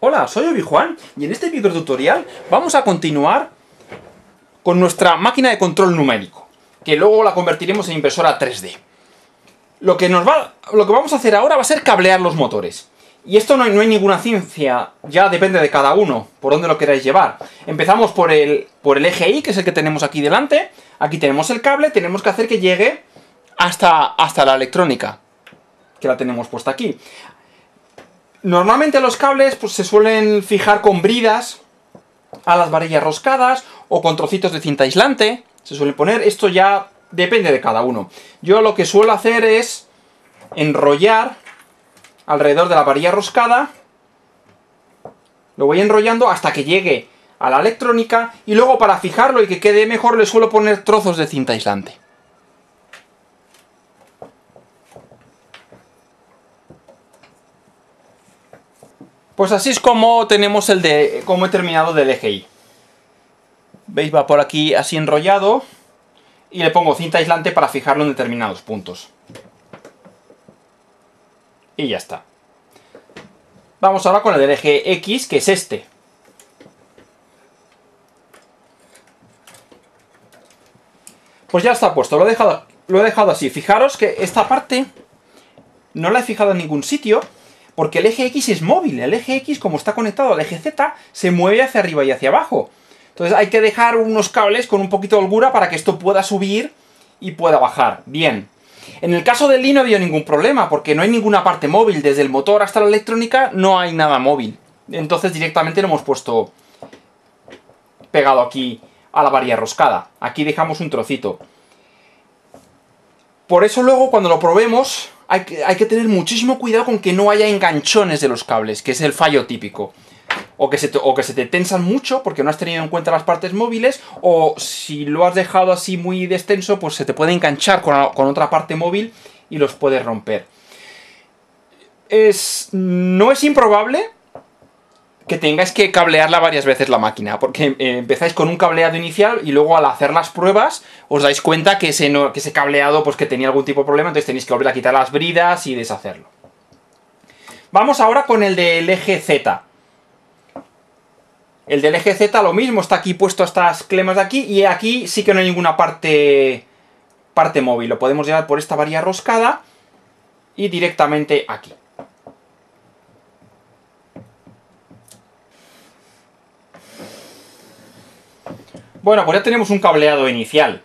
Hola, soy Obi-Juan y en este videotutorial vamos a continuar con nuestra máquina de control numérico, que luego la convertiremos en impresora 3D. Lo que vamos a hacer ahora va a ser cablear los motores. Y esto no hay ninguna ciencia, ya depende de cada uno, por dónde lo queráis llevar. Empezamos por el eje Y, que es el que tenemos aquí delante. Aquí tenemos el cable, tenemos que hacer que llegue hasta la electrónica, que la tenemos puesta aquí. Normalmente los cables pues, se suelen fijar con bridas a las varillas roscadas o con trocitos de cinta aislante. Se suele poner, esto ya depende de cada uno. Yo lo que suelo hacer es enrollar alrededor de la varilla roscada. Lo voy enrollando hasta que llegue a la electrónica y luego para fijarlo y que quede mejor le suelo poner trozos de cinta aislante. Pues así es como tenemos como he terminado del eje Y. ¿Veis? Va por aquí así enrollado. Y le pongo cinta aislante para fijarlo en determinados puntos. Y ya está. Vamos ahora con el del eje X, que es este. Pues ya está puesto, lo he dejado así. Fijaros que esta parte no la he fijado en ningún sitio, porque el eje X es móvil. El eje X, como está conectado al eje Z, se mueve hacia arriba y hacia abajo. Entonces hay que dejar unos cables con un poquito de holgura para que esto pueda subir y pueda bajar. Bien. En el caso del I no ha habido ningún problema, porque no hay ninguna parte móvil. Desde el motor hasta la electrónica no hay nada móvil. Entonces directamente lo hemos puesto pegado aquí a la varilla roscada. Aquí dejamos un trocito. Por eso luego cuando lo probemos hay que tener muchísimo cuidado con que no haya enganchones de los cables, que es el fallo típico. O que se te tensan mucho porque no has tenido en cuenta las partes móviles, o si lo has dejado así muy extenso, pues se te puede enganchar con otra parte móvil y los puedes romper. No es improbable que tengáis que cablearla varias veces la máquina, porque empezáis con un cableado inicial y luego al hacer las pruebas os dais cuenta que ese cableado pues que tenía algún tipo de problema, entonces tenéis que volver a quitar las bridas y deshacerlo. Vamos ahora con el del eje Z. El del eje Z lo mismo, está aquí puesto estas clemas de aquí y aquí sí que no hay ninguna parte móvil. Lo podemos llevar por esta varilla roscada y directamente aquí. Bueno, pues ya tenemos un cableado inicial.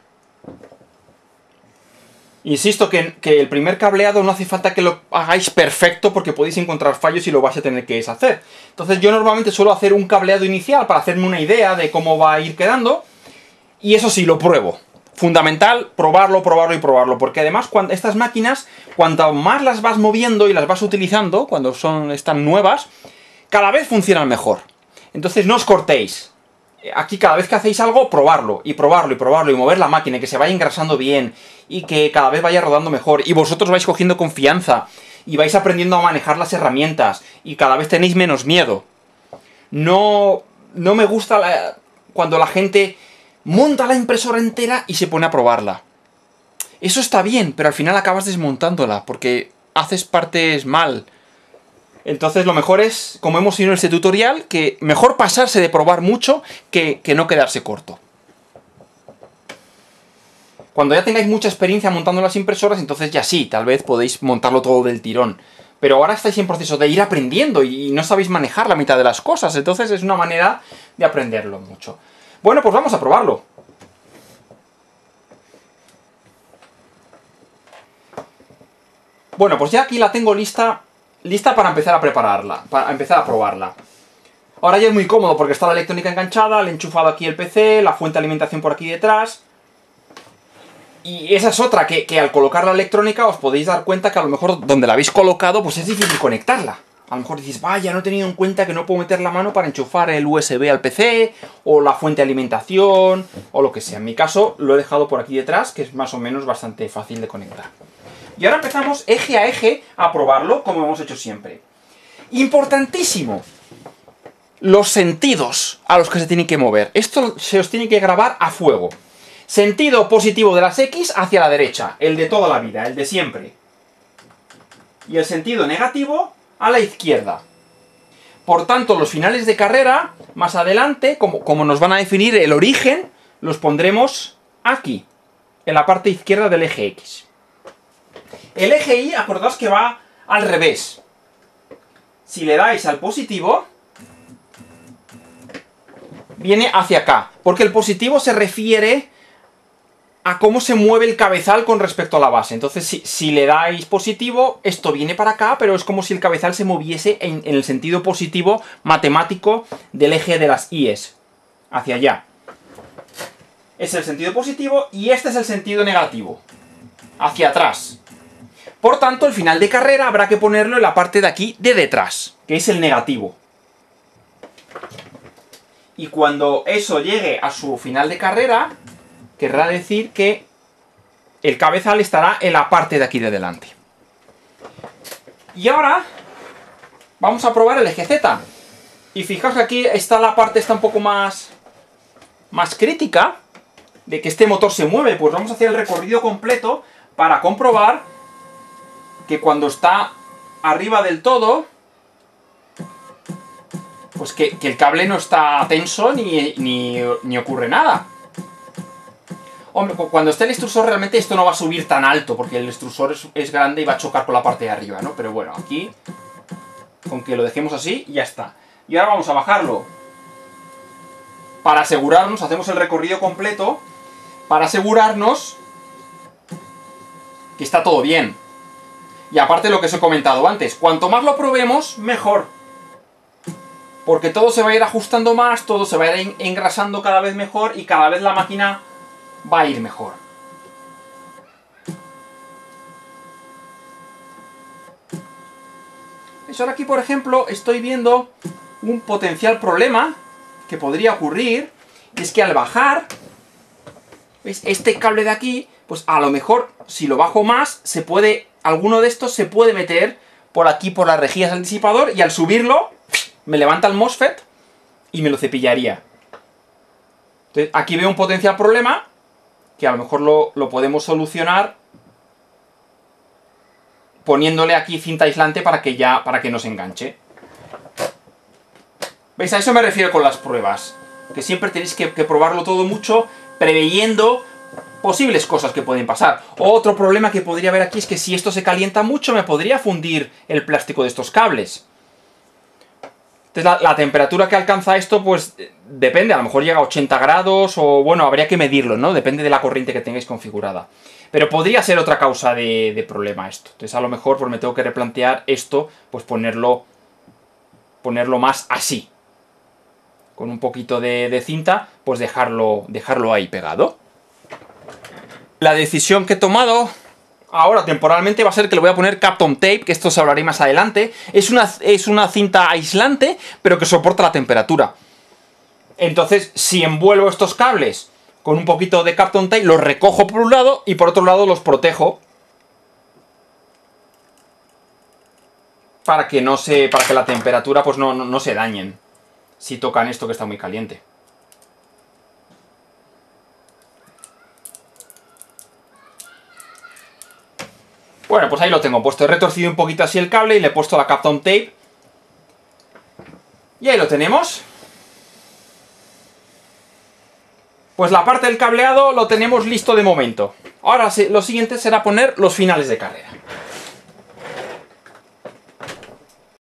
Insisto que el primer cableado no hace falta que lo hagáis perfecto porque podéis encontrar fallos y lo vais a tener que deshacer. Entonces yo normalmente suelo hacer un cableado inicial para hacerme una idea de cómo va a ir quedando. Y eso sí, lo pruebo. Fundamental, probarlo, probarlo y probarlo. Porque además estas máquinas, cuanto más las vas moviendo y las vas utilizando, cuando están nuevas, cada vez funcionan mejor. Entonces no os cortéis. Aquí cada vez que hacéis algo, probarlo, y probarlo, y probarlo, y mover la máquina, y que se vaya engrasando bien, y que cada vez vaya rodando mejor, y vosotros vais cogiendo confianza, y vais aprendiendo a manejar las herramientas, y cada vez tenéis menos miedo. No me gusta cuando la gente monta la impresora entera y se pone a probarla. Eso está bien, pero al final acabas desmontándola, porque haces partes mal. Entonces lo mejor es, como hemos ido en este tutorial, que mejor pasarse de probar mucho que no quedarse corto. Cuando ya tengáis mucha experiencia montando las impresoras, entonces ya sí, tal vez podéis montarlo todo del tirón. Pero ahora estáis en proceso de ir aprendiendo y no sabéis manejar la mitad de las cosas, entonces es una manera de aprenderlo mucho. Bueno, pues vamos a probarlo. Bueno, pues ya aquí la tengo lista para empezar a prepararla, para empezar a probarla. Ahora ya es muy cómodo porque está la electrónica enganchada, le he enchufado aquí el PC, la fuente de alimentación por aquí detrás. Y esa es otra, que al colocar la electrónica os podéis dar cuenta que a lo mejor donde la habéis colocado pues es difícil conectarla. A lo mejor decís, vaya, no he tenido en cuenta que no puedo meter la mano para enchufar el USB al PC, o la fuente de alimentación, o lo que sea. En mi caso lo he dejado por aquí detrás, que es más o menos bastante fácil de conectar. Y ahora empezamos eje a eje a probarlo, como hemos hecho siempre. Importantísimo, los sentidos a los que se tienen que mover. Esto se os tiene que grabar a fuego. Sentido positivo de las X hacia la derecha, el de toda la vida, el de siempre. Y el sentido negativo a la izquierda. Por tanto, los finales de carrera, más adelante, como nos van a definir el origen, los pondremos aquí, en la parte izquierda del eje X. El eje Y, acordaos que va al revés. Si le dais al positivo, viene hacia acá, porque el positivo se refiere a cómo se mueve el cabezal con respecto a la base. Entonces, si le dais positivo, esto viene para acá, pero es como si el cabezal se moviese en el sentido positivo matemático del eje de las I's, hacia allá. Es el sentido positivo y este es el sentido negativo, hacia atrás. Por tanto, el final de carrera habrá que ponerlo en la parte de aquí de detrás, que es el negativo. Y cuando eso llegue a su final de carrera, querrá decir que el cabezal estará en la parte de aquí de delante. Y ahora vamos a probar el eje Z. Y fijaos que aquí está la parte un poco más crítica de que este motor se mueve. Pues vamos a hacer el recorrido completo para comprobar que cuando está arriba del todo, pues que el cable no está tenso ni ocurre nada. Hombre, cuando esté el extrusor realmente esto no va a subir tan alto, porque el extrusor es grande y va a chocar con la parte de arriba, ¿no? Pero bueno, aquí, con que lo dejemos así, ya está. Y ahora vamos a bajarlo. Para asegurarnos, hacemos el recorrido completo, para asegurarnos que está todo bien. Y aparte lo que os he comentado antes, cuanto más lo probemos, mejor. Porque todo se va a ir ajustando más, todo se va a ir engrasando cada vez mejor y cada vez la máquina va a ir mejor. Eso ahora aquí, por ejemplo, estoy viendo un potencial problema que podría ocurrir, y es que al bajar, ¿veis? Este cable de aquí, pues a lo mejor, si lo bajo más, alguno de estos se puede meter por aquí, por las rejillas del disipador, y al subirlo, me levanta el MOSFET y me lo cepillaría. Entonces, aquí veo un potencial problema, que a lo mejor lo podemos solucionar poniéndole aquí cinta aislante para que no se enganche. ¿Veis? A eso me refiero con las pruebas. Que siempre tenéis que probarlo todo mucho, preveyendo posibles cosas que pueden pasar. Otro problema que podría haber aquí es que si esto se calienta mucho, me podría fundir el plástico de estos cables. Entonces la temperatura que alcanza esto, pues depende, a lo mejor llega a 80 grados, o bueno, habría que medirlo, ¿no? Depende de la corriente que tengáis configurada. Pero podría ser otra causa de problema esto. Entonces a lo mejor pues me tengo que replantear esto, pues ponerlo más así. Con un poquito de cinta, pues dejarlo ahí pegado. La decisión que he tomado ahora temporalmente va a ser que le voy a poner Kapton Tape, que esto os hablaré más adelante. Es una cinta aislante, pero que soporta la temperatura. Entonces, si envuelvo estos cables con un poquito de Kapton Tape, los recojo por un lado y por otro lado los protejo. Para que la temperatura pues no se dañen si tocan esto que está muy caliente. Bueno, pues ahí lo tengo puesto. He retorcido un poquito así el cable y le he puesto la Kapton Tape. Y ahí lo tenemos. Pues la parte del cableado lo tenemos listo de momento. Ahora lo siguiente será poner los finales de carrera.